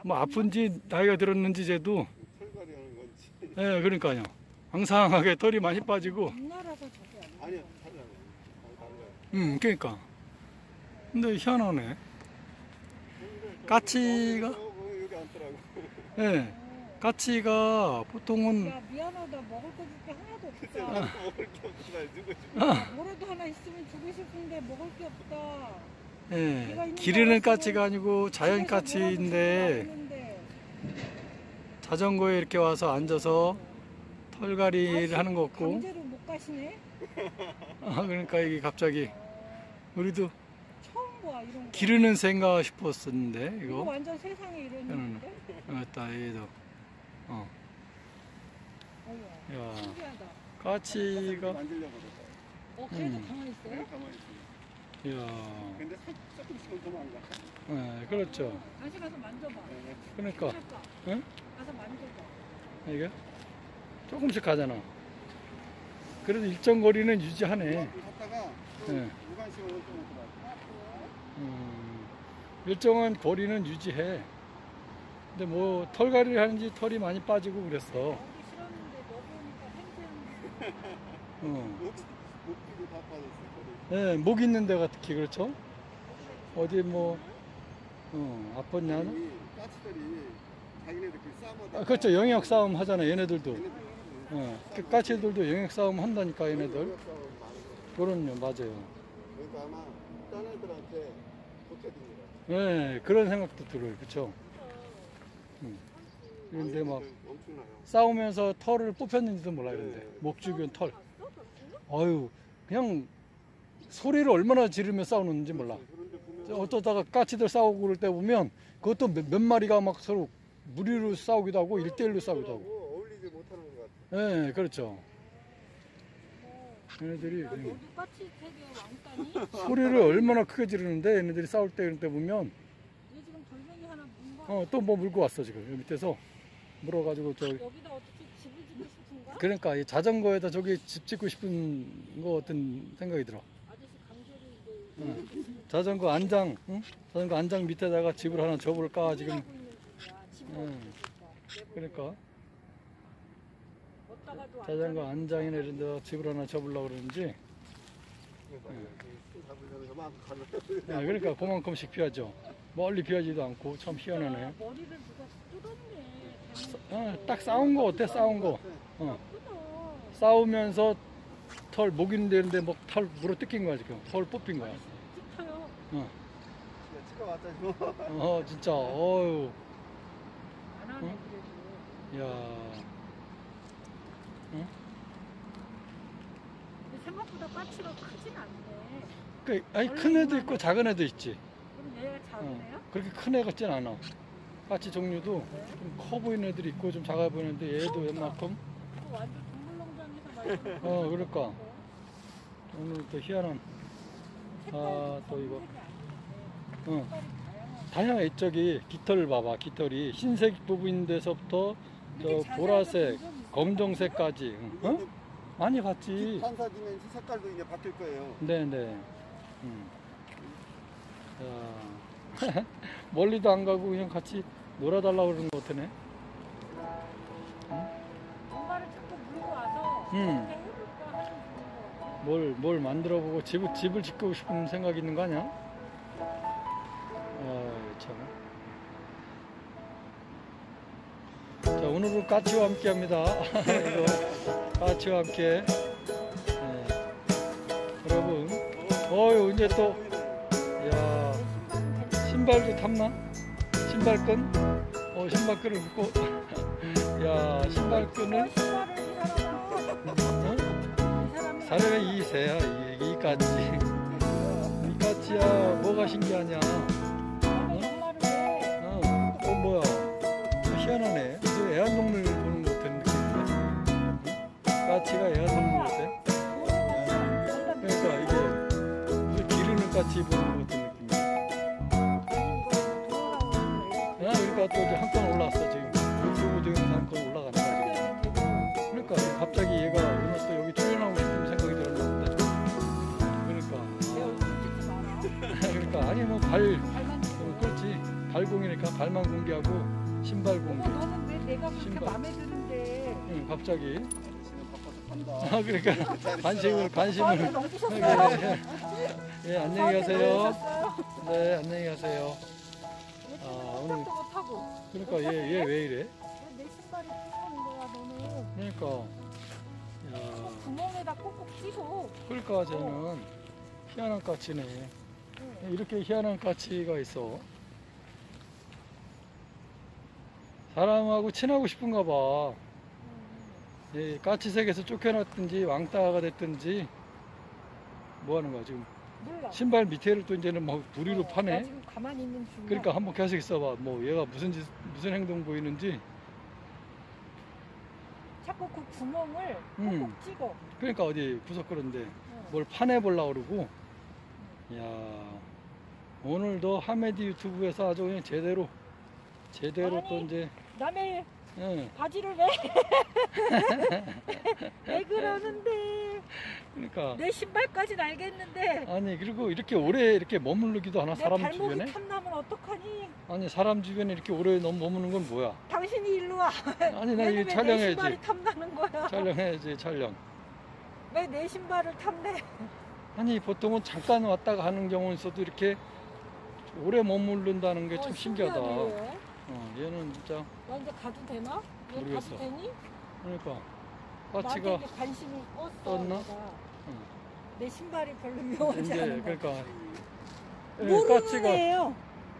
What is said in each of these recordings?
뭐 아픈지 나이가 들었는지 쟤도. 털갈이 하는 건지. 예, 그러니까요. 앙상하게 털이 많이 빠지고. 우리나라가 저게 아니야. 아니요, 달라요. 그러니까. 근데 희한하네. 까치가, 여기 앉더라고. 예, 까치가 보통은 야 미안하다 먹을 거 줄 게 하나도 없다. 먹을 게 없구나. 누구 좀. 뭐라도 하나 있으면 주고 싶은데 먹을 게 없다. 예, 기르는 까치가 아니고 자연 집에서 뭐라도 까치인데 주려고 했는데. 자전거에 이렇게 와서 앉아서 털갈이를 하는 거 같고. 강제로 못 가시네. 그러니까 이게 갑자기 우리도 처음 봐 이런 거. 기르는 생각 싶었었는데 이거 이거. 완전 세상에 이러는데. 딱 얘도. 어머, 야, 신기하다. 까치가. 만지려고 그러다. 그래도 가만히 있어요? 가만히 있어. 야, 근데 조금씩은 도망가. 예, 그렇죠. 다시 가서 만져봐. 그러니까 응? 가서 만져봐. 이게 조금씩 가잖아. 그래도 일정 거리는 유지하네. 갔다가 예. 무관심으로 좀 오더라고. 일정한 거리는 유지해. 근데 뭐 털갈이를 하는지 털이 많이 빠지고 그랬어. 여기 싫었는데 너 보니까 냄새는. 목기도 다 빠졌어. 예, 목 있는 데가 특히 그렇죠. 어디 뭐 아팠냐? 까치들이 자기네들끼리 싸움하다. 그렇죠. 영역 싸움 하잖아. 얘네들도. 그 까치들도 영역 싸움 한다니까 얘네들. 그럼요, 맞아요. 그러니까 아마 딴 애들한테 보태준 거야. 네, 그런 생각도 들어요. 그렇죠. 그런데 막 엄청나요. 싸우면서 털을 뽑혔는지도 몰라 그런데 목 주변 털. 아유, 그냥 소리를 얼마나 지르며 싸우는지 몰라. 어쩌다가 까치들 싸우고 그럴 때 보면 그것도 몇 마리가 막 서로 무리로 싸우기도 하고 1대1로 싸우기도 하고. 어울리지 못하는 것 같아. 네, 그렇죠. 얘네들이 여기 까치 되게 왕따니? 소리를 얼마나 크게 지르는데 얘네들이 싸울 때 이런 때 보면 얘 지금 돌멩이 하나 문 거. 또 뭐 물고 왔어 지금 여기 밑에서 물어가지고 저 여기다 어떻게 집을 짓고 싶은가? 그러니까 이 자전거에다 저기 집 짓고 싶은 거 같은 생각이 들어. 아저씨 강제로 이제 자전거 안장, 응? 자전거 안장 밑에다가 집을 하나 접을까 지금. 하고 있는 중이야. 집을 응. 어떻게 그러니까 걷다가도 자전거 안장이나 이런 데다 집을 하나 접으려고 그러는지. 잡으려면서 막 가는. 그러니까 그만큼씩 피하죠. 멀리 피하지도 않고 참 희한하네. 머리를 누가 뜯었네. 딱 싸운 거 어때? 싸운 거. 크다. 싸우면서 털 목 있는데 뭐 털 물어 뜯긴 거야 지금. 털 뽑힌 거야. 찝혀요. 찍어왔다 지금. 진짜 어유. 안 하네 응? 그래도. 야. 응? 근데 생각보다 까치가 크진 않네. 아니 큰 애도 있고 작은 애도 있지. 그럼 얘가 작으네요? 그렇게 큰 애 같진 않아. 까치 종류도 좀 커 보이는 애들이 있고 좀 작아 보이는데 얘도 웬만큼. 이거 완전 동물농장에서 말하는 그러니까 오늘 또 희한한. 또 이거. 다양해. 저기 깃털 봐봐. 깃털이 흰색 부분인 데서부터 저 보라색, 검정색까지. 많이 봤지. 판사지면서 색깔도 이제 바뀔 거예요. 네네. 자, 멀리도 안 가고 그냥 같이 놀아달라고 그러는 것 같으네. 뭔가를 자꾸 물고 와서 음. 이렇게 해볼까 하는 뭘 만들어보고 집을 짓고 싶은 생각이 있는 거 아니야? 참. 자, 오늘은 까치와 함께 합니다. 이거 까치와 함께. 여러분, 이제 또, 야, 신발도 탔나? 신발끈? 신발끈을 묶고, 야, 신발끈을, 사람의 이 새야, 이 까치. 이 까치야, 뭐가 신기하냐? 뭐야? 희한하네. 이제 애완동물 보는 것 같은 느낌인데. 까치가 애완동물 같아. 그러니까 이게 무슨 기르는 까치 보는 것 같은 느낌이야. 그러니까 또 이제 한 건 올라왔어 지금. 요거 지금 한 건 올라가는 거야 지금. 그러니까 갑자기 얘가 오늘 또 여기 출연하고 싶은 생각이 들었는데. 그러니까. 그러니까 아니 뭐 그렇지. 발공이니까 발만 공개하고 신발 어머, 공개. 너는 왜 내가 그렇게 신발. 마음에 드는데? 응, 갑자기. 아저씨는 바빠서 간다. 아, 그러니까 관심을 다음에 넘기셨어요? 예, 안녕히 가세요. 네, 안녕히 가세요. 오늘 꼼짝도 못하고. 그러니까 얘 왜 이래? 왜 내 신발이 뜯어오는 거야 너는? 그러니까 야, 구멍에다 꼭꼭 찌고. 그러니까 쟤는 희한한 까치네. 이렇게 희한한 까치가 있어. 사람하고 친하고 싶은가 봐. 예, 까치색에서 쫓겨났든지 왕따가 됐든지 뭐 하는 거야 지금. 몰라. 신발 밑에를 또 이제는 뭐 부리로 나 파네. 지금 가만히 있는 중이야. 그러니까 한번 계속 있어봐. 뭐 얘가 무슨 행동 보이는지. 자꾸 그 구멍을 음. 꼭꼭 찍어. 그러니까 어디 구석그런데 응. 뭘 파내보려고 그러고. 야, 오늘도 하메디 유튜브에서 아주 그냥 제대로 또 아니. 이제 남의 응, 바지를 왜? 왜 그러는데? 그러니까 내 신발까지는 알겠는데 아니 그리고 이렇게 오래 이렇게 머무르기도 하나 내 사람 발목이 주변에? 탐나면 어떡하니? 아니 사람 주변에 이렇게 오래 머무는 건 뭐야? 당신이 일로 와. 아니 나 얘는 이거 왜내 촬영해야지. 신발이 탐나는 거야? 촬영해야지 촬영. 왜 내 신발을 탐내? 아니 보통은 잠깐 왔다가 가는 경우는 있어도 이렇게 오래 머무른다는 게 참 신기하다. 신기하네, 얘. 얘는 진짜 나 이제 가도 되나? 얘 모르겠어. 가도 되니? 그러니까 나한테 까치가 이제 관심이 껐어. 떴나? 내가. 응. 내 신발이 별로 묘하지 이제 않은 거. 그러니까 모르는 까치가 애예요.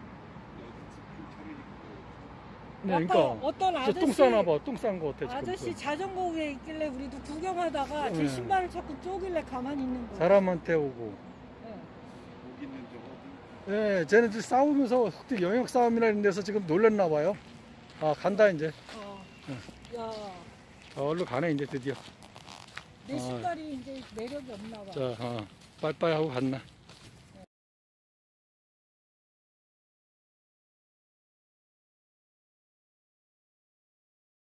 네, 아까 그러니까 어떤 진짜 똥 아저씨 싸나 봐. 똥 싼 거 같아 지금. 아저씨 자전거 위에 있길래 우리도 구경하다가 제 네. 신발을 자꾸 쪼길래 가만히 있는 거야. 사람한테 오고. 네. 목 있는 저 예, 쟤네들 싸우면서 흑들 영역 싸움이라는 데서 지금 놀랬나 봐요. 아, 간다 이제. 야, 얼른 가네 이제 드디어. 내 아. 신발이 이제 매력이 없나 봐. 자, 빠이빠이 하고 갔나.